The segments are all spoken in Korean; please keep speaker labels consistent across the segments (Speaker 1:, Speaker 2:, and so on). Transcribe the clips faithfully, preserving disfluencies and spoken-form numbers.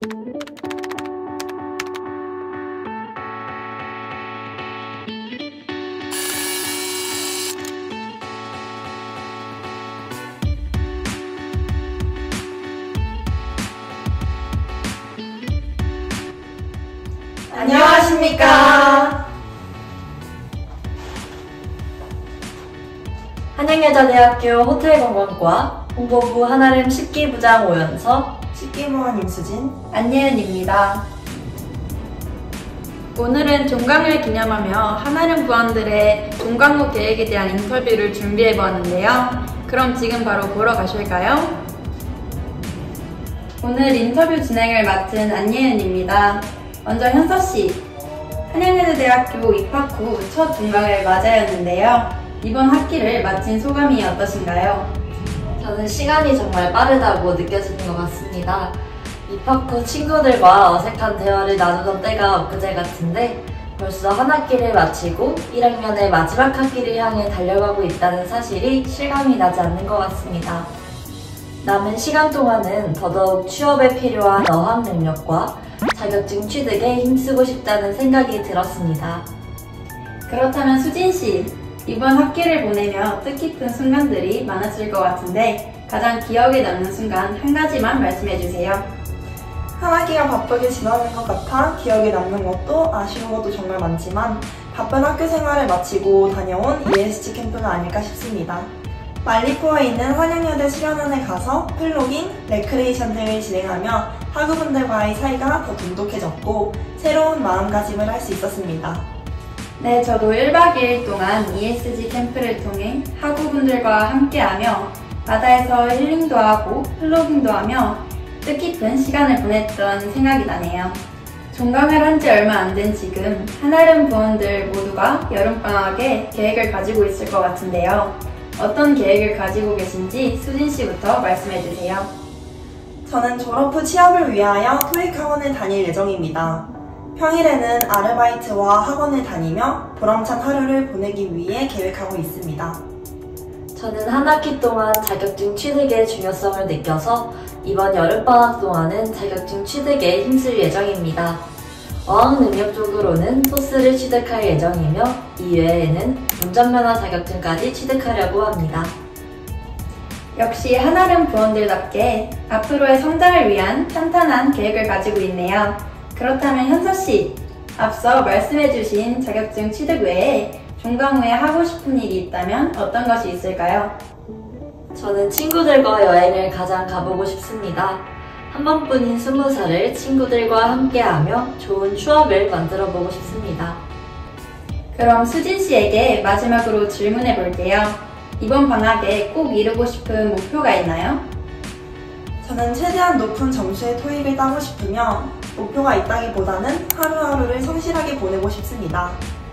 Speaker 1: 안녕하십니까. 한양여자대학교 호텔관광과 홍보부 한아름 식기부장 오연서,
Speaker 2: 식기무원 임수진,
Speaker 3: 안예은입니다. 오늘은 종강을 기념하며 한아름 부원들의 종강호 계획에 대한 인터뷰를 준비해보았는데요. 그럼 지금 바로 보러 가실까요? 오늘 인터뷰 진행을 맡은 안예은입니다. 먼저 현서씨, 한양여자대학교 입학 후 첫 종강을 맞이하였는데요. 이번 학기를 마친 소감이 어떠신가요?
Speaker 1: 저는 시간이 정말 빠르다고 느껴지는 것 같습니다. 입학 후 친구들과 어색한 대화를 나누던 때가 엊그제 같은데 벌써 한 학기를 마치고 일 학년의 마지막 학기를 향해 달려가고 있다는 사실이 실감이 나지 않는 것 같습니다. 남은 시간 동안은 더더욱 취업에 필요한 어학 능력과 자격증 취득에 힘쓰고 싶다는 생각이 들었습니다.
Speaker 3: 그렇다면 수진씨, 이번 학기를 보내며 뜻깊은 순간들이 많았을 것 같은데 가장 기억에 남는 순간 한 가지만 말씀해주세요.
Speaker 2: 한 학기가 바쁘게 지나는 것 같아 기억에 남는 것도 아쉬운 것도 정말 많지만 바쁜 학교 생활을 마치고 다녀온 이에스지 캠프는 아닐까 싶습니다. 말리포에 있는 한양여대 수련원에 가서 플로깅, 레크레이션 등을 진행하며 학우분들과의 사이가 더 돈독해졌고 새로운 마음가짐을 할 수 있었습니다.
Speaker 3: 네, 저도 일 박 이 일 동안 이에스지 캠프를 통해 학우분들과 함께하며 바다에서 힐링도 하고 플로깅도 하며 뜻깊은 시간을 보냈던 생각이 나네요. 종강을 한 지 얼마 안 된 지금 한아름 부원들 모두가 여름방학에 계획을 가지고 있을 것 같은데요. 어떤 계획을 가지고 계신지 수진씨부터 말씀해주세요.
Speaker 2: 저는 졸업 후 취업을 위하여 토익 학원을 다닐 예정입니다. 평일에는 아르바이트와 학원을 다니며 보람찬 하루를 보내기 위해 계획하고 있습니다.
Speaker 1: 저는 한 학기 동안 자격증 취득의 중요성을 느껴서 이번 여름방학 동안은 자격증 취득에 힘쓸 예정입니다. 어학 능력 쪽으로는 토스를 취득할 예정이며 이외에는 운전면허 자격증까지 취득하려고 합니다.
Speaker 3: 역시 한아름 부원들답게 앞으로의 성장을 위한 탄탄한 계획을 가지고 있네요. 그렇다면 현서씨, 앞서 말씀해주신 자격증 취득 외에 종강 후에 하고 싶은 일이 있다면 어떤 것이 있을까요?
Speaker 1: 저는 친구들과 여행을 가장 가보고 싶습니다. 한 번뿐인 스무 살을 친구들과 함께하며 좋은 추억을 만들어보고 싶습니다.
Speaker 3: 그럼 수진씨에게 마지막으로 질문해 볼게요. 이번 방학에 꼭 이루고 싶은 목표가 있나요?
Speaker 2: 저는 최대한 높은 점수의 토익을 따고 싶으며 목표가 있다기보다는 하루하루를 성실하게 보내고 싶습니다.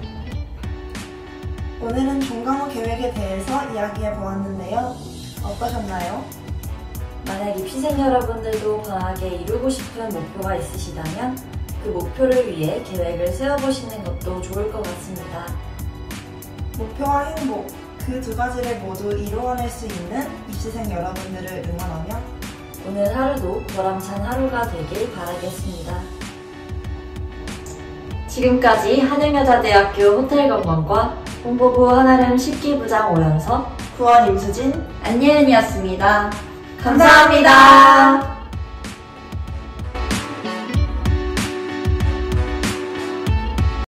Speaker 2: 오늘은 종강호 계획에 대해서 이야기해 보았는데요. 어떠셨나요?
Speaker 1: 만약 입시생 여러분들도 방학에 이루고 싶은 목표가 있으시다면 그 목표를 위해 계획을 세워보시는 것도 좋을 것 같습니다.
Speaker 2: 목표와 행복, 그 두 가지를 모두 이루어낼 수 있는 입시생 여러분들을 응원하며
Speaker 1: 오늘 하루도 보람찬 하루가 되길 바라겠습니다. 지금까지 한양여자대학교 호텔관광과 홍보부 한아름 식기부장 오연서,
Speaker 2: 부원 임수진,
Speaker 3: 안예은이었습니다.
Speaker 1: 감사합니다.